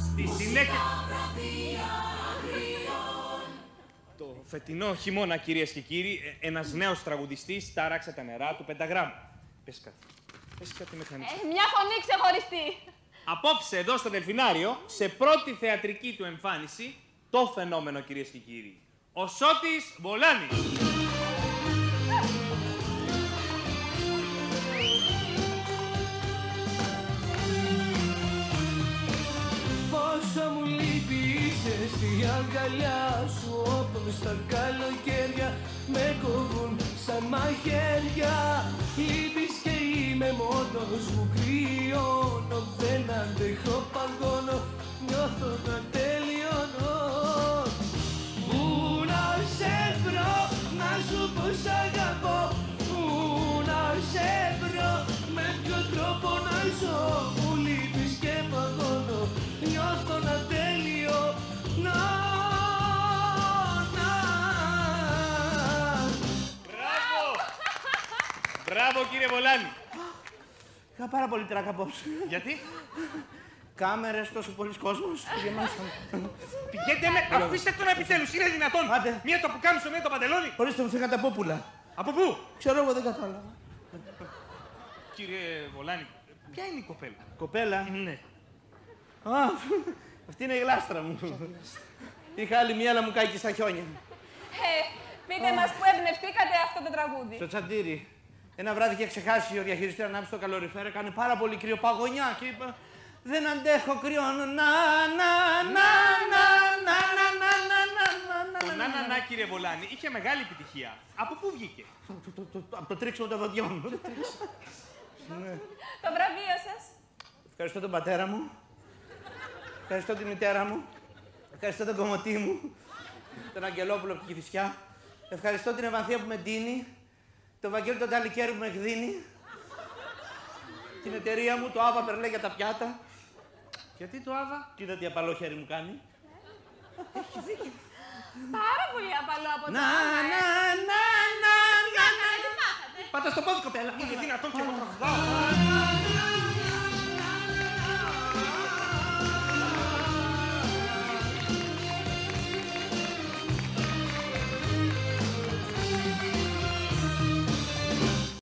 Στη συνέχεια... Το φετινό χειμώνα, κυρίες και κύριοι, ένας νέος τραγουδιστής τάραξε τα νερά του Πενταγράμμου. Πες κάτι. Πες κάτι μηχανικό. Μια φωνή ξεχωριστή. Απόψε εδώ στο Δελφινάριο, σε πρώτη θεατρική του εμφάνιση, το φαινόμενο, κυρίες και κύριοι. Ο Σώτης Βολάνης. Πόσο μου λείπεις στη αγκαλιά σου, όπως τα καλοκαίρια με κόβουν σαν μαχαίρια. Λείπεις και είμαι μόνος μου, κρυώνω, δεν αντέχω, παγώνω, νιώθω να τελειώνω. Πού να σε βρω, να σου πω σ' αγαπώ, πού να σε βρω, με ποιο τρόπο να ζω. Μου λείπεις και παγώνω, νιώθω να τελειώνω. Μπράβο, κύριε Βολάνη. Είχα πάρα πολύ τράκα απόψε. Γιατί? Κάμερες, τόσο πολλοί κόσμος. Πηγαίνετε με... Αφήστε τον επιτέλους, είναι δυνατόν. Άντε. Μία το πουκάμισο, μία το παντελόνι. Ορίστε, μου φύγαν τα πόπουλα. Από πού? Ξέρω εγώ, δεν κατάλαβα. Κύριε Βολάνη, ποια είναι η κοπέλα? Κοπέλα. Ναι. Α, αυτή είναι η γλάστρα μου. Είχα άλλη μία, αλλά μου κάει και στα χιόνια. Πείτε μας που εμπνευστήκατε αυτό το τραγούδι. Στο Τσαντήρι. Ένα βράδυ είχε ξεχάσει ο διαχειριστής να ανάψει το καλοριφέρ, έκανε πάρα πολύ κρύο, παγωνιά και είπα δεν αντέχω κρύο, Το να, κύριε Βολάνη, είχε μεγάλη επιτυχία. Από πού βγήκε? Από το τρίξιμο των δοντιών. Το βραβείο σας. Ευχαριστώ τον πατέρα μου. Ευχαριστώ τη μητέρα μου. Ευχαριστώ τον κομμωτή μου. Τον Αγγελόπουλο από την Κηφισιά. Ευχαριστώ την Ευανθία που με ντύνει. Το Βαγγέλη τον Ταλικέρι που με εκδίνει. Την εταιρεία μου, το Άβα Περλέ για τα πιάτα. Γιατί το Άβα? Κοίτα τι απαλό χέρι μου κάνει. Έχει δίκιο. Πάρα πολύ απαλό από το Να, να, να, να, να. Πάτα στο πόδι, κοπέλα. Είναι δυνατόν και εγώ τραγουδάω.